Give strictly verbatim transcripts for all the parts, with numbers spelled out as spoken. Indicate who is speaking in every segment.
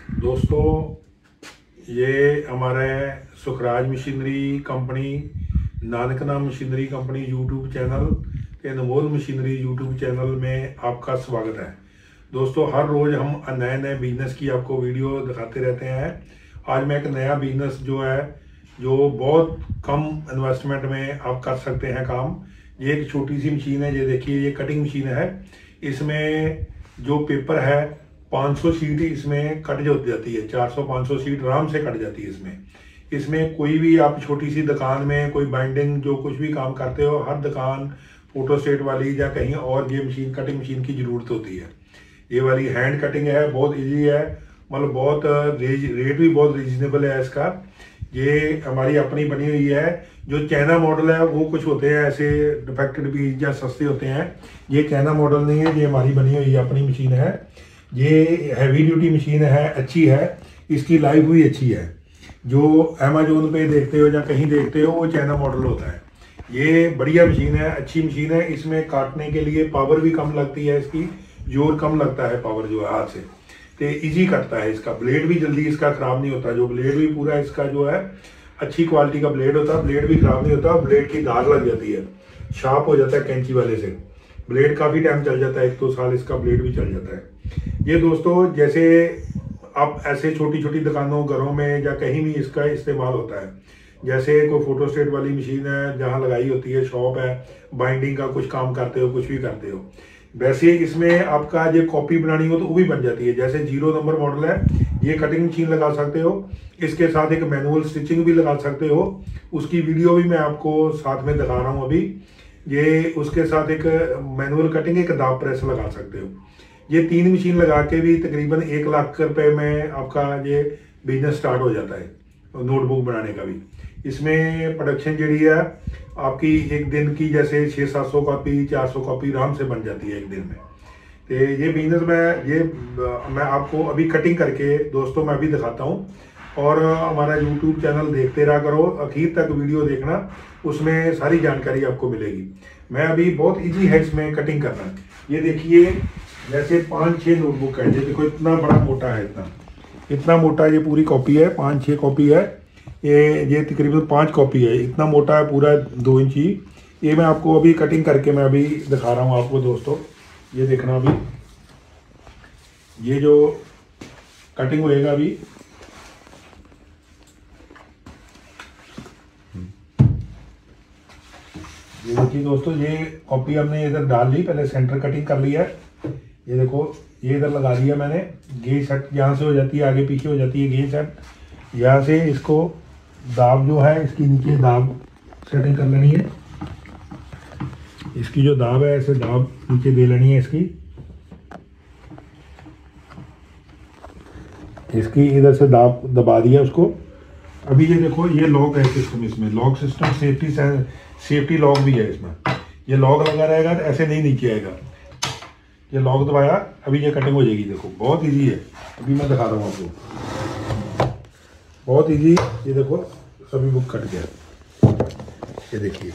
Speaker 1: दोस्तों, ये हमारे Sukhraj machinery company, Nankana machinery company YouTube channel के अनमोल मशीनरी यूट्यूब चैनल में आपका स्वागत है। दोस्तों, हर रोज़ हम नए नए बिजनेस की आपको वीडियो दिखाते रहते हैं। आज मैं एक नया बिजनेस जो है जो बहुत कम इन्वेस्टमेंट में आप कर सकते हैं काम। ये एक छोटी सी मशीन है, ये देखिए, ये कटिंग मशीन है। इसमें जो पेपर है पाँच सौ शीट इसमें कट जो जाती है, चार सौ पाँच सौ शीट आराम से कट जाती है इसमें। इसमें कोई भी आप छोटी सी दुकान में कोई बाइंडिंग जो कुछ भी काम करते हो, हर दुकान फोटोस्टेट वाली या कहीं और ये मशीन कटिंग मशीन की ज़रूरत होती है। ये वाली हैंड कटिंग है, बहुत इजी है, मतलब बहुत रेट भी बहुत रीजनेबल है इसका। ये हमारी अपनी बनी हुई है। जो चाइना मॉडल है वो कुछ होते हैं ऐसे डिफेक्टेड पीस या सस्ते होते हैं। ये चाइना मॉडल नहीं है, ये हमारी बनी हुई अपनी मशीन है। ये हैवी ड्यूटी मशीन है, अच्छी है, इसकी लाइफ भी अच्छी है। जो अमेजोन पे देखते हो या कहीं देखते हो वो चाइना मॉडल होता है। ये बढ़िया मशीन है, अच्छी मशीन है। इसमें काटने के लिए पावर भी कम लगती है, इसकी जोर कम लगता है पावर जो है हाथ से, तो इजी कटता है। इसका ब्लेड भी जल्दी इसका खराब नहीं होता। जो ब्लेड भी पूरा इसका जो है अच्छी क्वालिटी का ब्लेड होता है, ब्लेड भी खराब नहीं होता। ब्लेड की धार लग जाती है, शार्प हो जाता है कैंची वाले से। ब्लेड काफ़ी टाइम चल जाता है, एक दो साल इसका ब्लेड भी चल जाता है। ये दोस्तों, जैसे आप ऐसे छोटी छोटी दुकानों, घरों में या कहीं भी इसका इस्तेमाल होता है। जैसे कोई फोटोस्टेट वाली मशीन है जहाँ लगाई होती है, शॉप है, बाइंडिंग का कुछ काम करते हो, कुछ भी करते हो, वैसे इसमें आपका जो कॉपी बनानी हो तो वो भी बन जाती है। जैसे जीरो नंबर मॉडल है, ये कटिंग मशीन लगा सकते हो, इसके साथ एक मैनुअल स्टिचिंग भी लगा सकते हो। उसकी वीडियो भी मैं आपको साथ में दिखा रहा हूँ अभी। ये उसके साथ एक मैनुअल कटिंग, एक दाब प्रेस लगा सकते हो। ये तीन मशीन लगा के भी तकरीबन एक लाख रुपए में आपका ये बिजनेस स्टार्ट हो जाता है, नोटबुक बनाने का भी। इसमें प्रोडक्शन जी है आपकी एक दिन की, जैसे छः सात सौ कॉपी, चार सौ कॉपी आराम से बन जाती है एक दिन में। तो ये बिजनेस में ये मैं आपको अभी कटिंग करके दोस्तों मैं अभी दिखाता हूँ। और हमारा यूट्यूब चैनल देखते रहा करो, आखिर तक वीडियो देखना, उसमें सारी जानकारी आपको मिलेगी। मैं अभी बहुत इजी है इसमें कटिंग करना। ये देखिए, जैसे पाँच छः नोटबुक है, ये देखो इतना बड़ा मोटा है, इतना इतना मोटा ये पूरी कॉपी है, पाँच छः कॉपी है। ये ये तकरीबन पाँच कॉपी है, इतना मोटा है पूरा, दो इंची। ये मैं आपको अभी कटिंग करके मैं अभी दिखा रहा हूँ आपको दोस्तों। ये देखना अभी, ये जो कटिंग होएगा अभी, ये देखिए दोस्तों, ये कॉपी हमने इधर डाल ली, पहले सेंटर कटिंग कर लिया है। ये देखो, ये इधर लगा दिया मैंने। गेज सेट यहाँ से हो जाती है, आगे पीछे हो जाती है गेज सेट। यहाँ से इसको दाब जो है, इसकी नीचे दाब सेटिंग कर लेनी है। इसकी जो दाब है ऐसे दाब नीचे दे लेनी है इसकी। इसकी इधर से दाब दबा दिया उसको। अभी ये देखो, ये लॉक है सिस्टम, इसमें lock system, safety safety lock भी है इसमें। ये लॉक लगा रहेगा तो ऐसे नहीं नीचे आएगा। ये लॉक दबाया, अभी ये कटिंग हो जाएगी। देखो बहुत इजी है, अभी मैं दिखा रहा हूँ आपको, बहुत इजी। ये देखो सभी बुक कट गया, ये देखिए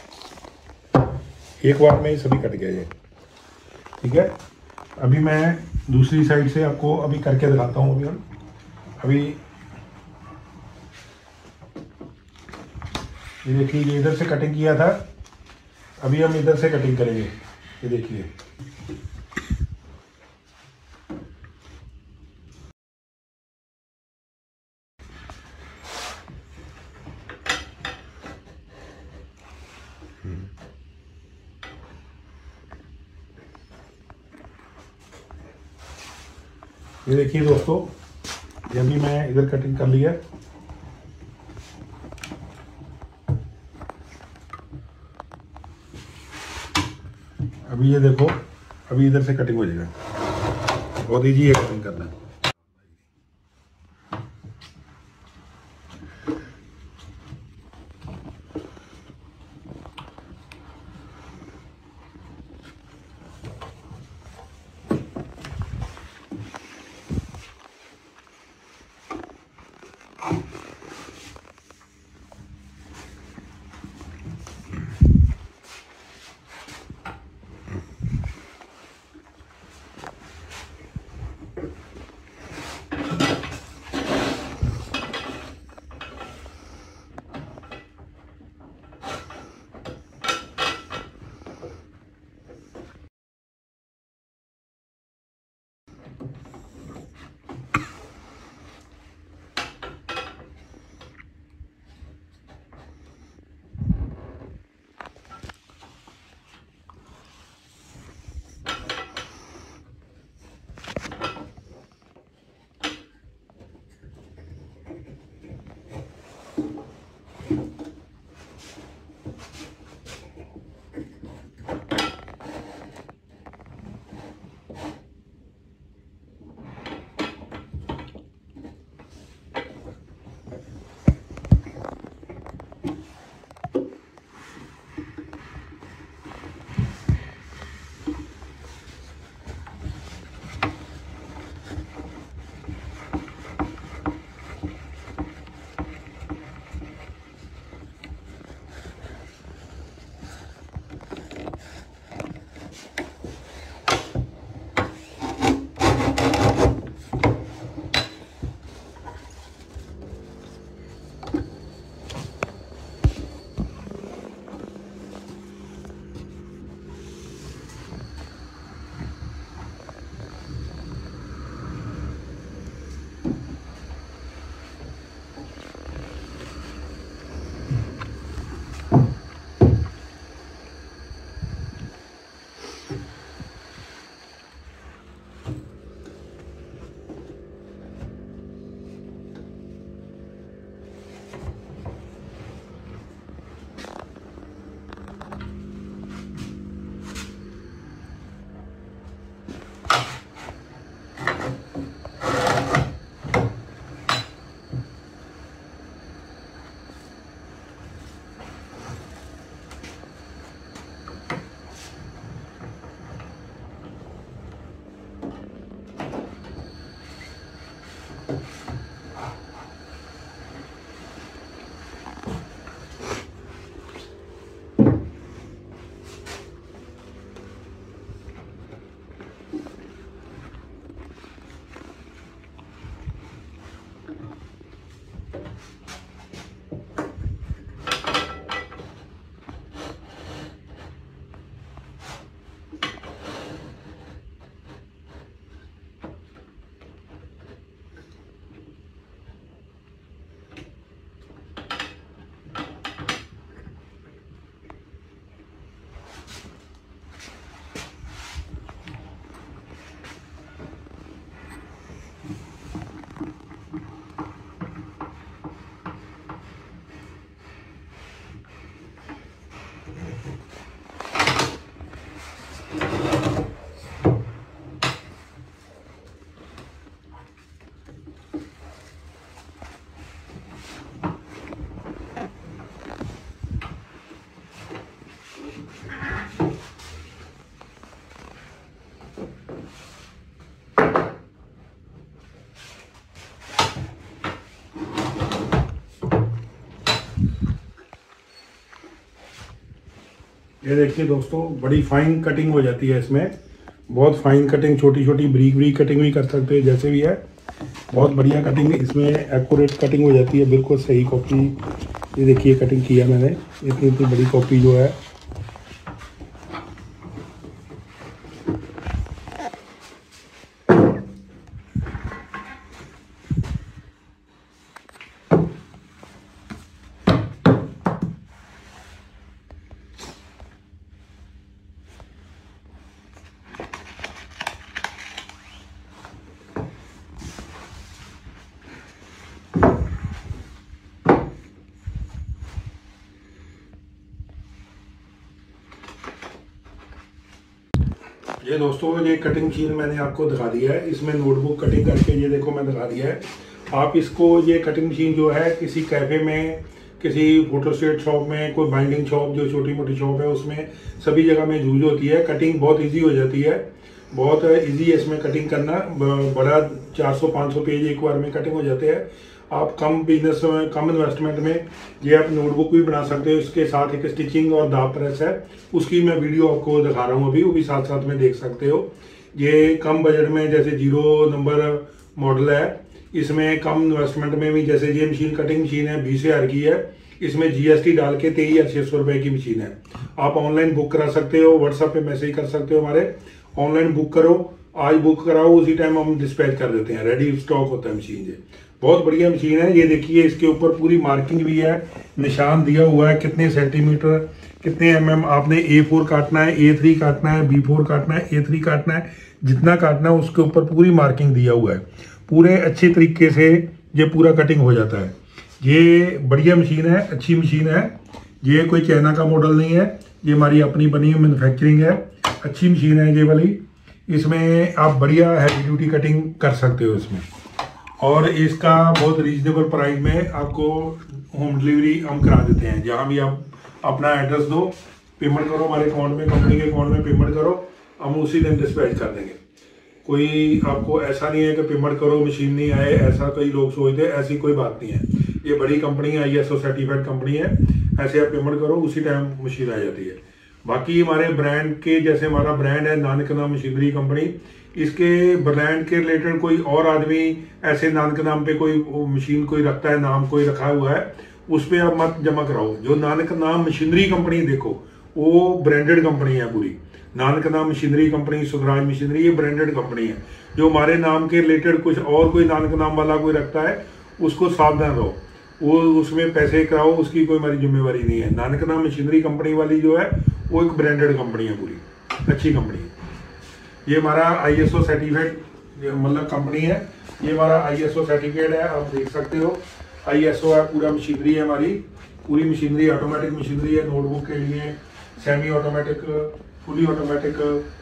Speaker 1: एक बार में सभी कट गया ये, ठीक है। अभी मैं दूसरी साइड से आपको अभी करके दिखाता हूँ। अभी हम अभी ये देखिए, ये इधर से कटिंग किया था, अभी हम इधर से कटिंग करेंगे। ये देखिए, ये देखिए दोस्तों, ये अभी मैं इधर कटिंग कर लिया। अभी ये देखो, अभी इधर से कटिंग हो जाएगा। बहुत इजी है कटिंग करना। ये देखिए दोस्तों, बड़ी फाइन कटिंग हो जाती है इसमें। बहुत फाइन कटिंग, छोटी छोटी ब्रीक ब्रीक कटिंग भी कर सकते हैं, जैसे भी है। बहुत बढ़िया कटिंग इसमें, एक्यूरेट कटिंग हो जाती है, बिल्कुल सही कॉपी। ये देखिए कटिंग किया मैंने, इतनी इतनी बड़ी कॉपी जो है। ये दोस्तों, ये कटिंग मशीन मैंने आपको दिखा दिया है। इसमें नोटबुक कटिंग करके, ये देखो मैं दिखा दिया है। आप इसको, ये कटिंग मशीन जो है, किसी कैफे में, किसी फोटोस्टेट शॉप में, कोई बाइंडिंग शॉप जो छोटी मोटी शॉप है, उसमें सभी जगह में यूज होती है। कटिंग बहुत इजी हो जाती है, बहुत इजी है इसमें कटिंग करना। बड़ा चार सौ पाँच सौ पेज एक बार में कटिंग हो जाते हैं। आप कम बिजनेस में, कम इन्वेस्टमेंट में ये आप नोटबुक भी बना सकते हो। इसके साथ एक स्टिचिंग और दाब प्रेस है, उसकी मैं वीडियो आपको दिखा रहा हूँ अभी, वो भी साथ साथ में देख सकते हो। ये कम बजट में, जैसे जीरो नंबर मॉडल है, इसमें कम इन्वेस्टमेंट में भी, जैसे ये मशीन कटिंग मशीन है, बीस हज़ार की है। इसमें जीएसटी डाल के तेईस हज़ार छः सौ रुपये की मशीन है। आप ऑनलाइन बुक करा सकते हो, व्हाट्सएप पे मैसेज कर सकते हो हमारे, ऑनलाइन बुक करो, आज बुक कराओ, उसी टाइम हम डिस्पैच कर देते हैं, रेडी स्टॉक होता है मशीन। ये बहुत बढ़िया मशीन है। ये देखिए, इसके ऊपर पूरी मार्किंग भी है, निशान दिया हुआ है, कितने सेंटीमीटर, कितने एम एम आपने ए फोर काटना है, ए थ्री काटना है, बी फोर काटना है, ए थ्री काटना है, जितना काटना है उसके ऊपर पूरी मार्किंग दिया हुआ है। पूरे अच्छे तरीके से ये पूरा कटिंग हो जाता है। ये बढ़िया मशीन है, अच्छी मशीन है। ये कोई चाइना का मॉडल नहीं है, ये हमारी अपनी बनी हुई मैन्युफैक्चरिंग है। अच्छी मशीन है ये वाली। इसमें आप बढ़िया हैवी ड्यूटी कटिंग कर सकते हो इसमें, और इसका बहुत रीजनेबल प्राइस में आपको होम डिलीवरी हम करा देते हैं। जहाँ भी आप अपना एड्रेस दो, पेमेंट करो हमारे अकाउंट में, कंपनी के अकाउंट में पेमेंट करो, हम उसी दिन डिस्पैच कर देंगे। कोई आपको ऐसा नहीं है कि पेमेंट करो मशीन नहीं आए, ऐसा कई लोग सोचते, ऐसी कोई बात नहीं है। ये बड़ी कंपनी है, I S O certified company है। ऐसे आप पेमेंट करो, उसी टाइम मशीन आ जाती है। बाकी हमारे ब्रांड के, जैसे हमारा ब्रांड है नानक नाम मशीनरी कंपनी, इसके ब्रांड के रिलेटेड कोई और आदमी ऐसे नानक नाम पे कोई मशीन कोई रखता है, नाम कोई रखा हुआ है, उस पर आप मत जमा कराओ। जो नानक नाम मशीनरी कंपनी देखो, वो ब्रांडेड कंपनी है पूरी। Nanak Naam machinery company, Sukhraj machinery, ये ब्रांडेड कंपनी है। जो हमारे नाम के रिलेटेड कुछ और कोई नानक नाम वाला कोई रखता है, उसको सावधान रहो, वो उसमें पैसे कराओ, उसकी कोई हमारी जिम्मेवारी नहीं है। नानक नाम मशीनरी कंपनी वाली जो है, वो एक ब्रांडेड कंपनी है, पूरी अच्छी कंपनी है। ये हमारा आई एस ओ सर्टिफाइड मतलब कंपनी है। ये हमारा आई एस ओ सर्टिफिकेट है, आप देख सकते हो। आई एस ओ है, पूरा मशीनरी है हमारी, पूरी मशीनरी ऑटोमेटिक मशीनरी है। नोटबुक के लिए सेमी ऑटोमेटिक, फुली ऑटोमेटिक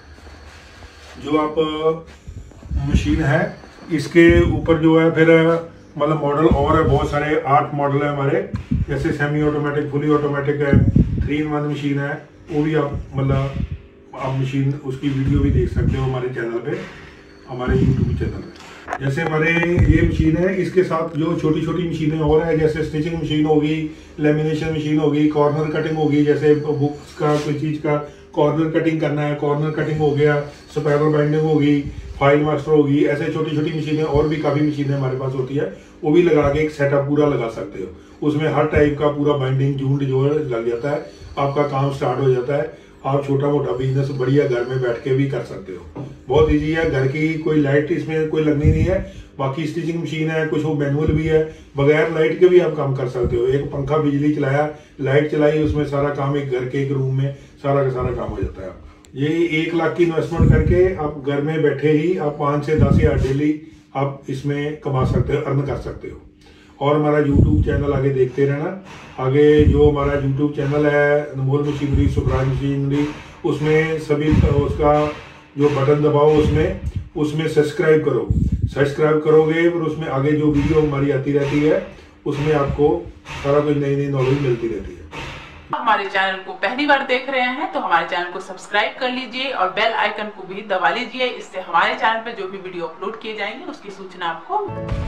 Speaker 1: जो आप मशीन है, इसके ऊपर जो है फिर मतलब मॉडल और है, बहुत सारे आठ मॉडल है हमारे। जैसे सेमी ऑटोमेटिक, फुली ऑटोमेटिक है, थ्री इन वन मशीन है, वो भी आप मतलब आप मशीन उसकी वीडियो भी देख सकते हो हमारे चैनल पे, हमारे यूट्यूब चैनल पे। जैसे हमारे ये मशीन है, इसके साथ जो छोटी छोटी मशीनें और है, जैसे स्टिचिंग मशीन होगी, लेमिनेशन मशीन होगी, कॉर्नर कटिंग होगी, जैसे बुक्स का कोई चीज का कॉर्नर कटिंग करना है, कॉर्नर कटिंग हो गया, स्पाइरल बाइंडिंग होगी, फाइल मास्टर होगी, ऐसे छोटी छोटी मशीनें और भी काफी मशीनें हमारे पास होती है। वो भी लगा के एक सेटअप पूरा लगा सकते हो। उसमें हर टाइप का पूरा बाइंडिंग जूंड जो है लग जाता है, आपका काम स्टार्ट हो जाता है। आप छोटा मोटा बिजनेस बढ़िया घर में बैठ के भी कर सकते हो। बहुत इजी है, घर की कोई लाइट इसमें कोई लगनी नहीं है। बाकी स्टिचिंग मशीन है, कुछ वो मैनुअल भी है, बगैर लाइट के भी आप काम कर सकते हो। एक पंखा बिजली चलाया, लाइट चलाई, उसमें सारा काम एक घर के एक रूम में सारा का सारा काम हो जाता है। ये एक लाख की इन्वेस्टमेंट करके आप घर में बैठे ही आप पाँच से दस हजार डेली आप इसमें कमा सकते हो, अर्न कर सकते हो। और हमारा यूट्यूब चैनल आगे देखते रहना। आगे जो हमारा यूट्यूब चैनल है अनमोल मशीनरी, सुखराज मशीनरी, उसमें सभी उसका जो बटन दबाओ, उसमें उसमें सब्सक्राइब करो। सब्सक्राइब करोगे और उसमें आगे जो वीडियो हमारी आती रहती है उसमें आपको सारा कुछ नई नई नॉलेज मिलती रहती है।
Speaker 2: हमारे चैनल को पहली बार देख रहे हैं तो हमारे चैनल को सब्सक्राइब कर लीजिए और बेल आइकन को भी दबा लीजिए। इससे हमारे चैनल पर जो भी वीडियो अपलोड किए जाएंगे उसकी सूचना आपको।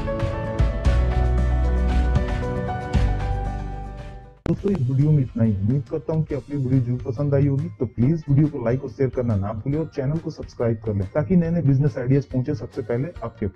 Speaker 3: दोस्तों इस वीडियो में इतना ही। उम्मीद करता हूँ कि अपनी वीडियो जरूर पसंद आई होगी। तो प्लीज वीडियो को लाइक और शेयर करना ना भूलिए और चैनल को सब्सक्राइब कर लें ताकि नए नए बिजनेस आइडियाज पहुंचे सबसे पहले आपके